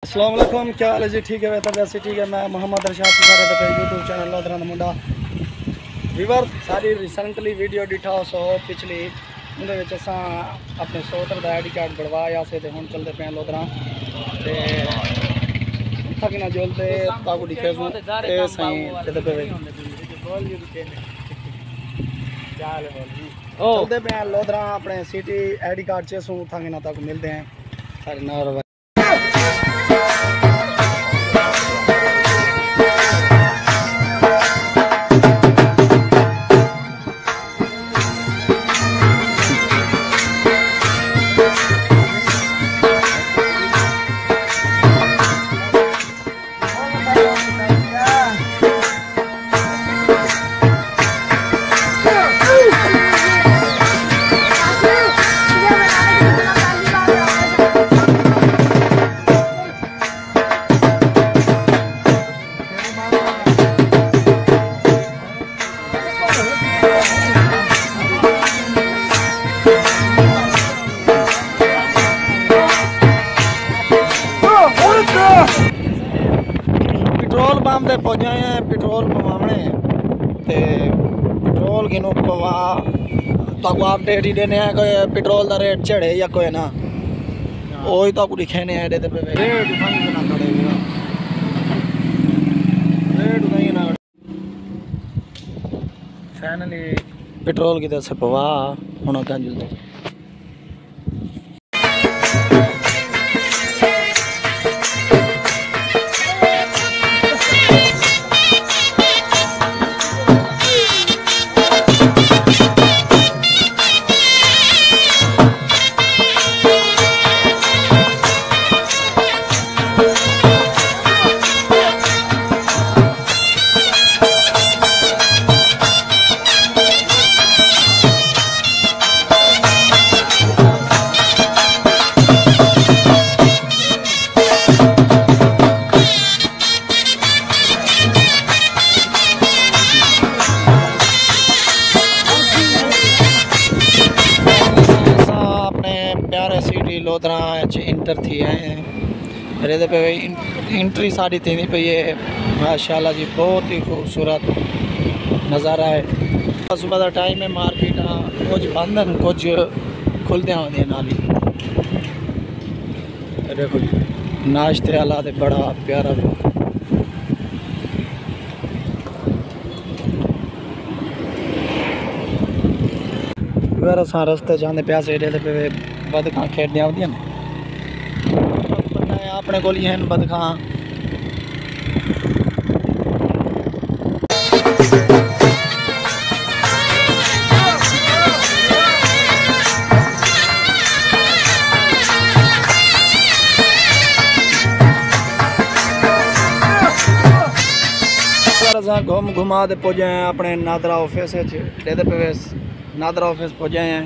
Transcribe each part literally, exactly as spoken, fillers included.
अस्सलाम वालेकुम, क्या हाल है जी? ठीक है, बेहतर वैसे ठीक है। मैं मोहम्मद अरशाद सारे दफे यूट्यूब चैनल लोधरा दा मुंडा वीवर सारी रिसेंटली वीडियो डिठा सो पिछली उहदे विच असां अपने सोहतर दा आई डी कार्ड बनवाया से ते हुण चलदे पे लोधरा ते थक ना जोलते ताकू दिखे सो ए सही चलदे पे चलदे पे लोधरा अपने सिटी आई डी कार्ड चे सो थक ना ताकू मिलते हैं सारे नार पेट्रोल पंप पे पहुंचे हैं। पेट्रोल पवाने ते पेट्रोल किनू पवा तो अपडेट ही देने हैं कोई पेट्रोल का रेट चढ़े या कोई ना वही तो दिखेने हैं रेट फाइनली पेट्रोल की से पवा होना क्या जल्दी सिटी लोधरा इंटर थी हैं रेदे पे इंट्री साड़ी थी पई है माशाल्लाह जी बहुत ही खूबसूरत नज़ारा है। सुबह का टाइम है मार्केट कुछ बंद हैं कुछ खुलदे होंगे नाली देखो नाश्ते वाला तो बड़ा प्यारा अगर अस रस्ते जाते प्यासे रेदे पे बदखा खेड़िया होंगे अपने को हैं बदखा घूम घुमा दे पहुँचे हैं अपने नादरा ऑफिस रेदे पे नादरा ऑफिस पहुँचे हैं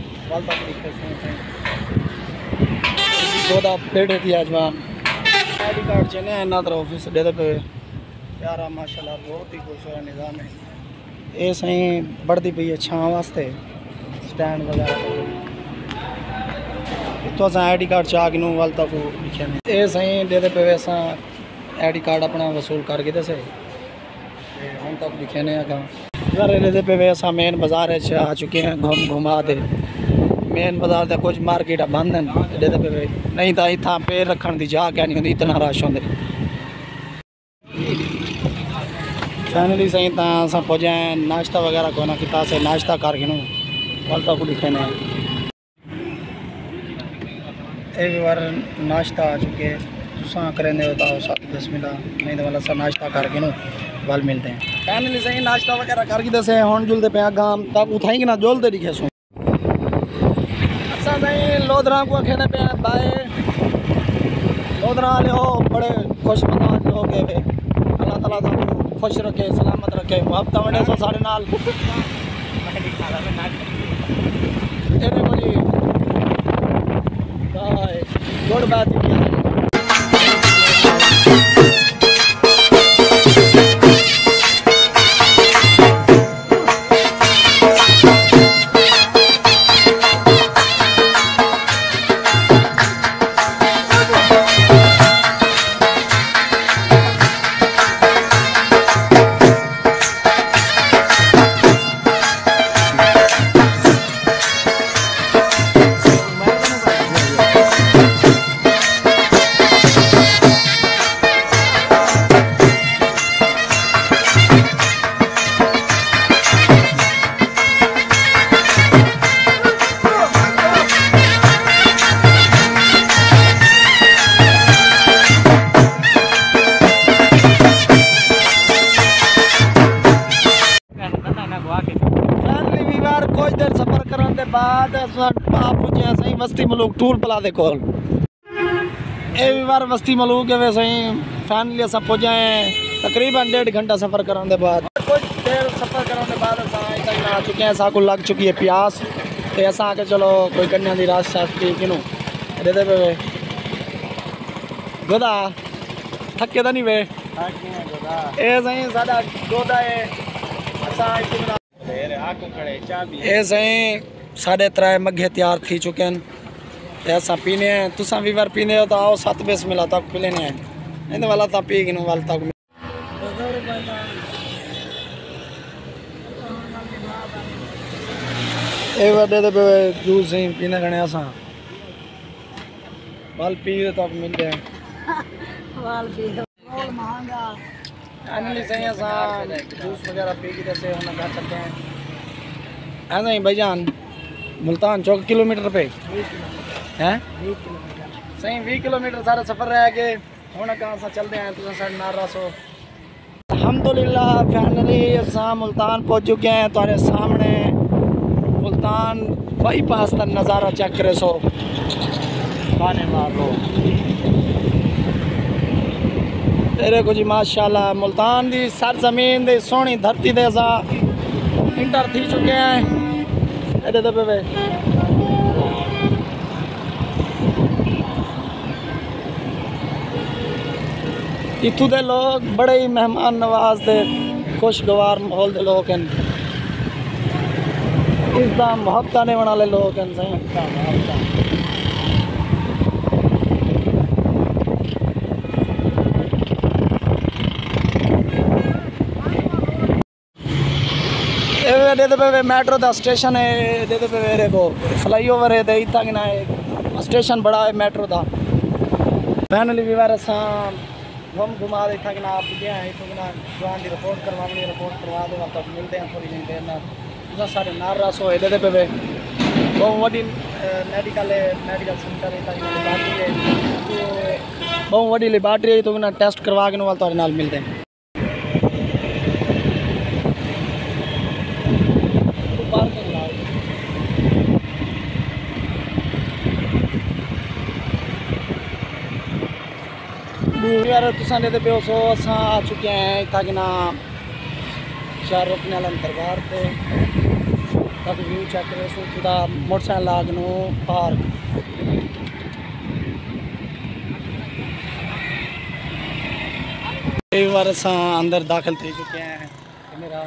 चौदह पेड़ थी आज वहाँ आई डी कार्ड चले हैं नादरा ऑफिस दे पे प्यारा माशाल्लाह बहुत ही खूबसूरत निज़ाम है। ये सही बढ़ती पई है छां वास्ते स्टैंड वगैरह इतो अस आई डी कार्ड चाह कि वाल तक लिखे ने ये सही दे पे अस आई डी कार्ड अपना वसूल करके दसे हम तक लिखे ने घर दे पे अस मेन बाजार आ चुके हैं घूम घुमा दे मेन बाजार का कुछ मार्केट बंद हैं दे पे नहीं तो इतना पैर रखने की जगह क्या नहीं होती इतना रश होंगे। फैमिली सही तो अस पहुँचे हैं नाश्ता वगैरह को ना किता से नाश्ता करके नु वाल तक लिखे ने एक बार नाश्ता आ चुके तुसा करेंगे होता साथ दस मिनट नहीं तो वाला सा नाश्ता करके नु वाल मिलते हैं। फैमिली सही नाश्ता वगैरह करके दसे हुण जुलते पे गांव तक उठाई ना जोलते दिखे सो नहीं लोधरा को खेने पे बाय लोधरा वाले हो बड़े खुश मिजाज लोग है अल्लाह ताला तो खुश रखे सलामत रखे अब तवड़े सो सारे नाल गुड बात बस्ती मलूक टूल प्ला दे कोल ए बार बस्ती मलूक के वैसे ही फैमिली सब पहुंचे तकरीबन डेढ़ घंटा सफ़र कराने के बाद कुछ देर सफ़र कराने के बाद अस आ चुके हैं साकू लग चुकी है प्यास तो अस आके चलो कोई कन्या की रास शास पी किनू दे दे पे गोदा थके तो नहीं वे ए सही साडा गोदा है ए सही साढ़े त्रै मग्घे तैयार थी चुके हैं ऐसा पीने हैं तुसा भी बार पीने हो तो आओ सत्त बेस मिला तक पी लेने हैं इन वाला ता पी गिनो वाला तक ए वडे दे जूस ही पीने गणे असा वाल पी तक मिलते हैं वाल पी और महंगा अनली सही असा जूस वगैरह पी के जैसे हम खा सकते हैं ऐसा ही भाईजान मुल्तान चौक किलोमीटर पे हैं सही बीस किलोमीटर सारा सफ़र रह के हम कहाँ से चलते हैं तुम साढ़े नारा सो अल्हम्दुलिल्लाह फाइनली असा मुल्तान पहुँच चुके हैं तुम्हारे सामने मुल्तान बाईपास का नज़ारा चेक करे सो खाने मार लो तेरे को जी माशाल्लाह मुल्तान की सर जमीन की सोहनी धरती से असा इंटर थी चुके हैं एडे दबे वे इतू दे लोग बड़े ही मेहमान नवाज दे खुशगवार माहौल दे लोग हैं इसका मोहब्बत आने वाले लोग हैं सही दे दे पे मेट्रो का स्टेशन है दे दे पे मेरे को फ्लाई ओवर है दे इतना कि ना है स्टेशन बड़ा है मेट्रो का फाइनली भी बार असा घूम घुमा दे था कि ना आप गए हैं तो ना जवान की रिपोर्ट करवानी रिपोर्ट करवा दो तब मिलते हैं थोड़ी नहीं देर ना साढ़े नारा सो है दे पे बहुत वही मेडिकल है मेडिकल सेंटर है लेबॉर्ट्री है बहुत वही लेबॉर्ट्री है तो ना टेस्ट करवा के वाल थोड़े नाल मिलते हैं यार तुसा दे पे सो असा आ चुके हैं इतना कि ना चार रुकने वाला दरबार पे तक व्यू चेक करे सो खुदा मोटरसाइकिल लागनो पार्क एक बार असा अंदर दाखिल थी चुके हैं मेरा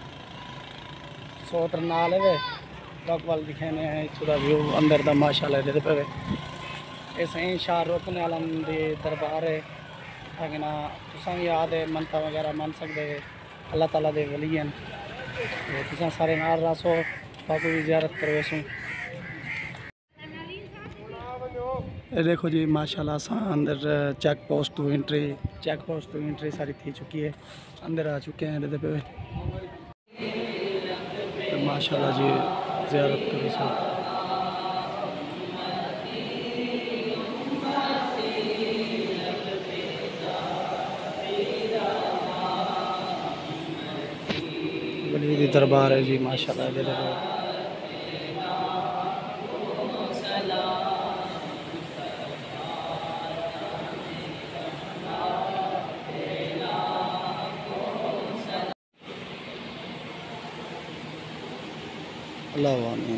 सोत्र नाल है तक वाल दिखाने हैं खुदा व्यू अंदर दा माशाल्लाह दे पे ये सही शाह रुकने वाला दरबार है ताकि ना तुसा भी याद है मनता वगैरह मन सकते हैं अल्लाह ताला दे वली हैं तुसा सारे नाल रसो बाकी भी ज़ियारत करो सो ये देखो जी माशाल्लाह सा अंदर check post to entry check post to entry सारी थी चुकी है अंदर आ चुके हैं पे तो माशाल्लाह जी ज़ियारत करो सो बड़ी दरबार है जी माशाल्लाह दे दे अल्लाह आमीन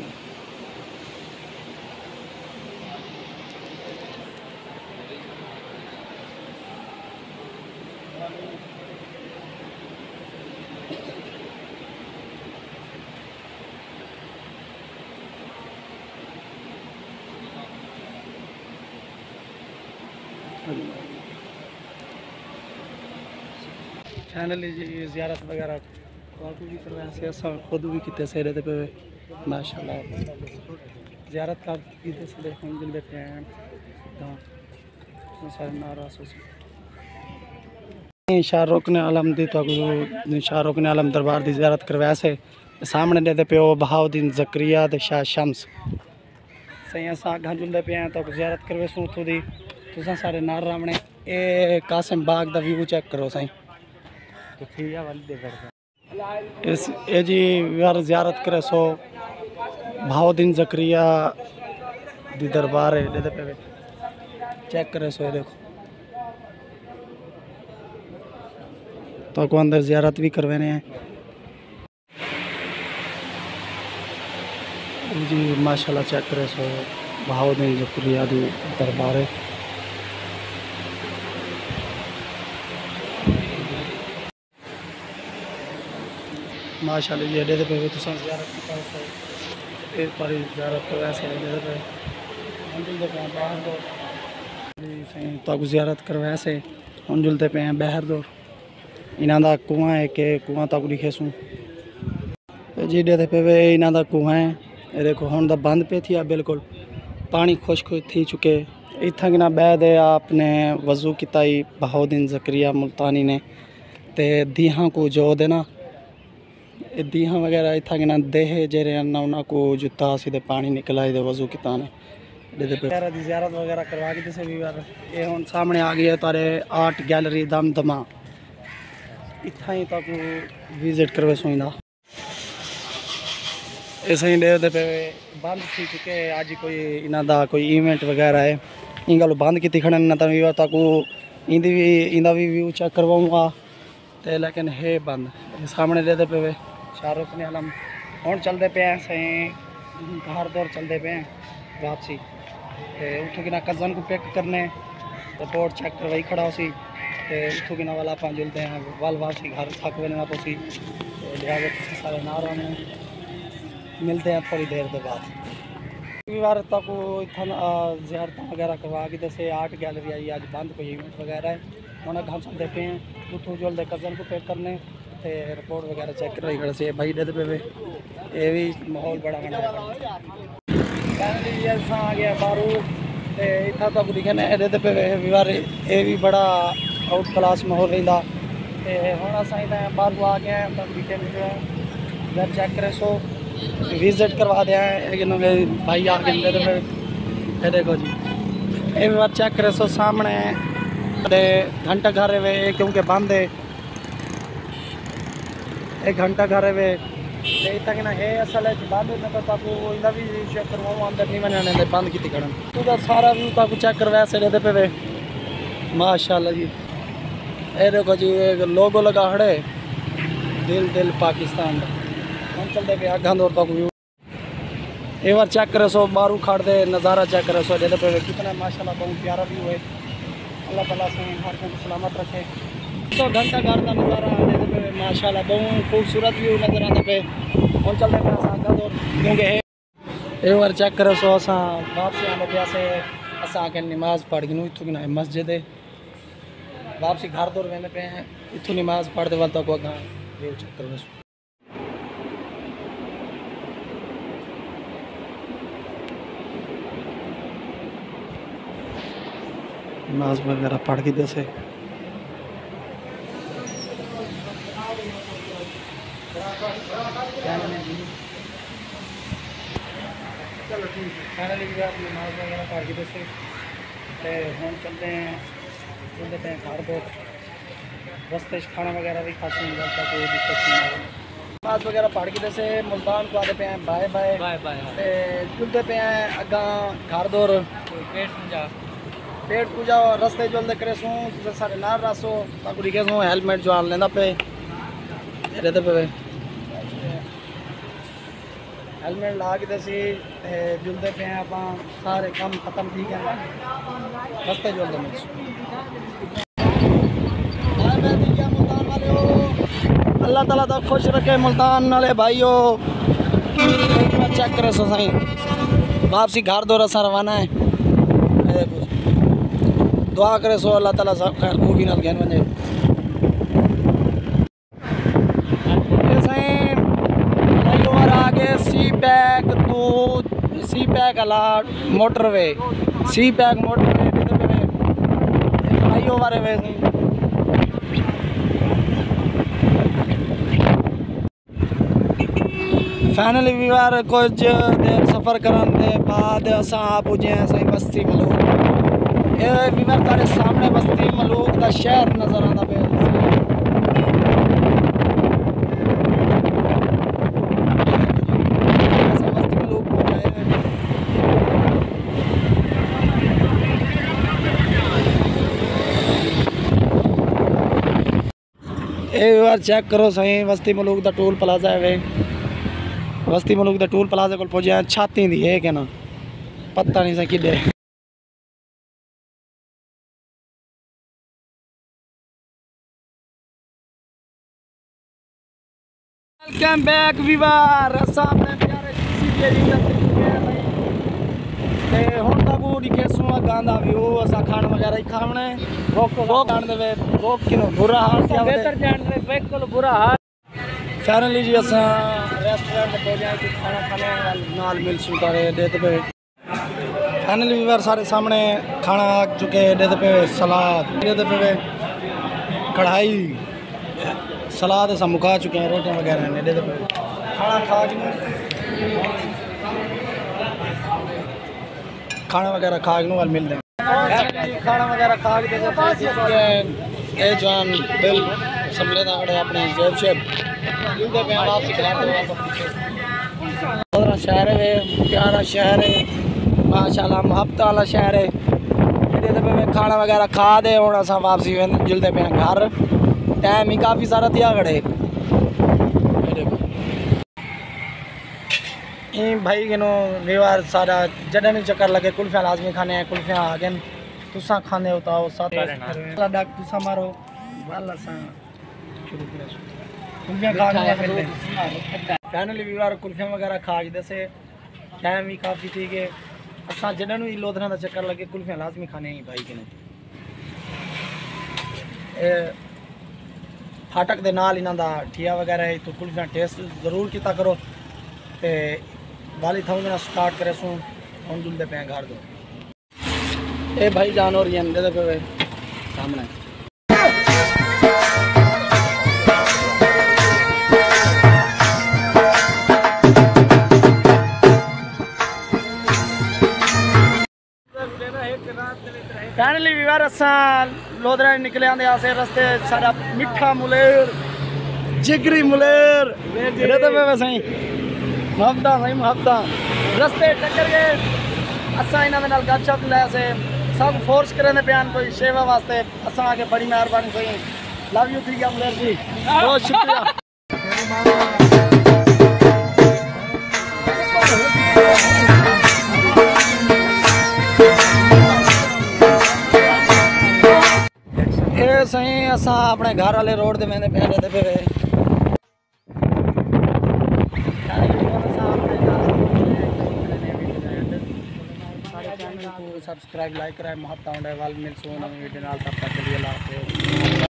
फाइनली जी ज़ियारत वगैरह भी करवाया से असा खुद भी कितने सही रहते पे माशाल्लाह ज़ियारत का कितने से देखने मिल देते हैं सारे नाराज शाहरुख ने आलम दी तो शाहरुख ने आलम दरबार की ज़ियारत करवाया से सामने देते पे बहाउद्दीन ज़करिया ते शाह शम्स सही अस अगर जुलते पे हैं तो ज़ियारत करवे सूँ उतों की तुसा सारे नार रामने ए कासिम बाग का व्यू चेक करो सही इस ए जी यार ज़ियारत करे सो बहाउद्दीन ज़करिया दी दरबार है दे पे चेक करे सो देखो तो को अंदर ज़ियारत भी करवाने हैं जी माशाल्लाह। चेक करे सो बहाउद्दीन ज़करिया दी दरबार है। माशाल्लाह जी अड्डे पे तो ज़ियारत कर सो एक बार ज़ियारत तो वैसे अड्डे पे मंजिल दे पे बाहर दो जी सही तो ज़ियारत कर वैसे मंजिल दे पे बाहर दो इन्हां दा कुआं है कि कुआं तक लिखे सूँ जी अड्डे पे इन्हां दा कुआं है। ये देखो हुण दा बंद पे थी बिल्कुल पानी खुश्क थी चुके इत्थां कि ना बैद आपने वज़ू किता ही बहाउद्दीन ज़करिया मुल्तानी ने ते दीहां को जो देना दीहां वगैरह इत्थां कि ना देह जेरे उन्होंने को जुता सीधे पानी निकला ही वज़ू किता ने वगैरह दी ज़ियारत वगैरह करवा के जैसे भी ये हुण सामने आ गई है तारे आर्ट गैलरी दमदमा इत्थां ही तक विजिट करवे सुईंदा ऐसे ही दे पे बंद थी चुके अज कोई इन्हां दा कोई इवेंट वगैरह है इन गल बंद की खड़न न तो वीवर तक इंदी भी इंदा भी व्यू चेक करवाऊँगा तो लेकिन है बंद सामने दे पे शाहरुख ने आलम हुण चलते पे हैं सही घर दौर चलते पे हैं वापसी तो उठो कि ना कज़न को पिक करने रिपोर्ट चेक करवाई खड़ा उसी तो उठो कि ना वाला आप जुलते हैं वाल वापसी घर थक वे पोसी लिहाजा सारे ना रहे मिलते हैं थोड़ी देर के बाद रविवार तक इतना ज़ियारत वगैरह करवा के जैसे आर्ट गैलरी आई आज बंद कोई इवेंट वगैरह है उन्हें हम चलते पे हैं उठो जुलते कज़न को पिक करने तो रिपोर्ट वगैरह चेक करवाई खड़े से भाई दे पे ये भी माहौल बड़ा बनाया आ गया बारू तो इतना तक दिखे ये पे रविवार ये भी बड़ा आउट क्लास माहौल रहा तो हम असा बारू आ गए तक दिखे घर चेक करे सो विजिट करवा दिया है लेकिन भाई आ गए तो फिर देखो जी ये बार चेक करे सो सामने घंटा घर वे क्योंकि बंद है एक घंटा घर वे तक ना है असल बंद है तो ताकू इंदा भी चेक करवाऊँ अंदर नहीं मैंने बंद की खड़न तो सारा व्यू ताकू चेक करवाया से देते पे वे माशाल्लाह जी। ये देखो जी लोगो लगा खड़े दिल दिल पाकिस्तान हम चलते पे अगा दौर तक व्यू एक बार चेक करे सो बारू खाड़ दे नज़ारा चेक करे सो दे पे कितना माशाल्लाह बहुत प्यारा व्यू है। अल्लाह ताला से हर को सलामत रखे तो घंटा घर का नज़ारा दे पे माशाल्लाह बहुत खूबसूरत व्यू नज़र आते पे हम चलते पे अगा दौर क्योंकि एक बार चेक करे सो असा वापसी आने पे से असा आके नमाज पढ़ गई इतों की मस्जिद है वापसी घर दौर वेंदे पे हैं इतों नमाज पढ़ते वाल तक अगा व्यू चेक करे सो नमाज वगैरह पढ़ के जैसे चलो ठीक है फाइनली भी आप नमाज वगैरह पढ़ के जैसे हम चलते हैं चलते हैं घर को रस्ते खाना वगैरह भी खाते हैं जाता कोई दिक्कत नहीं नमाज वगैरह पढ़ के जैसे मुल्तान को आते पे हैं बाय बाय बाय बाय चलते पे हैं अगा घर दौर पेट पूजा पेट पूजा रस्ते जो करे सूँ सारे नार रासो ताकू लिखे सूँ हेलमेट जो आन लेंदा पे रहते पे हेलमेट ला के दसी जुलते पे हैं आप सारे काम खत्म ठीक है रस्ते जुलते में मुल्तान वाले हो अल्लाह ताला तो खुश रखे मुल्तान वाले भाइयों चेक करे सो सही वापसी घर दो रसा रवाना है दुआ करे सो अल्लाह ताला सब खैर खूबी नाल गहन वने फ्लाईओवर आगे CPEC to CPEC अला motorway CPEC motorway flyover है फाइनली वीवार कुछ देर सफ़र करने के बाद असा पुजे सही बस्ती मलूक ये वीवार तारे सामने बस्ती मलूक का शहर नज़र आता पे बस्ती मलूक ये बार चेक करो सही वस्ती मुलूक दा टूल प्लाजा है वे वस्ती मुलूक दा टूल प्लाजा को पहुंचे छाती दी है क्या ना पता नहीं सा किडे वेलकम बैक वीवर असा अपने प्यारे सीपी जी तक भाई ते हुन दा बूडी केसू गांदा व्यू असा खान वगैरह ही खावणे रोक रोक जान देवे रोक किनो बुरा हाल से बेहतर जान दे बिल्कुल बुरा हाल फाइनली जी असा रेस्टोरेंट पे जाए कि खाना खाने नाल मिल सुतारे देते पे फाइनली वीवर सारे सामने खाना आ चुके देते पे सलाद देते पे कढ़ाई सलाद ऐसा मुका चुके हैं रोटियां वगैरह ने दे दे खाना खा खाना वगैरह खा के वाल मिल देंगे खाना वगैरह खा के ए जान बिल समले दा खड़े अपने जेब शेब मिलते पे वापस घर शहर है प्यारा शहर है माशाल्लाह मोहब्बत वाला शहर है दे पे खाना वगैरह खा दे हुन असा वापसी जुलते पे घर टाइम ही काफ़ी सारा दिया खड़े भाई किनो वीवार सारा जडे भी चक्कर लगे कुल्फियाँ लाजमी खाने हैं कुल्फियाँ आ गए तुसा खाने होता हो साथ डाक तुसा मारो वाला सा कुल्फियाँ खा के फाइनली वीवार कुल्फियाँ वगैरह खा के जैसे टाइम भी काफ़ी ठीक है असा जडे भी लोधना का चक्कर लगे कुल्फियाँ लाजमी खाने ही भाई किनो फाटक दे नाल इन्हां दा ठिया वगैरह है तो कुल्फियाँ टेस्ट जरूर किया करो ते वाली थाऊ मेरा स्टार्ट करे सू हम जुलते पे घर दो ए भाई जान और ये दे पे सामने फाइनली वीवर असा लोधरा निकले आंदे आसे रस्ते सारा मिठा मुलेर जिगरी मुलेर रहते पे सही मुहब्बत सही मुहब्बत रस्ते टक्कर गए असा इन्हां दे नाल गपशप लै से सब फोर्स करने बयान कोई सेवा वास्ते असा आके बड़ी मेहरबानी सही लव यू थी मुलेर जी बहुत शुक्रिया ये सही असा अपने घर वाले रोड दे मैंने पे रहते पे सब्सक्राइब लाइक कराए मोहब्बत वाल मिल सो नवी वीडियो नाल तब तक के लिए अल्लाह हाफिज़।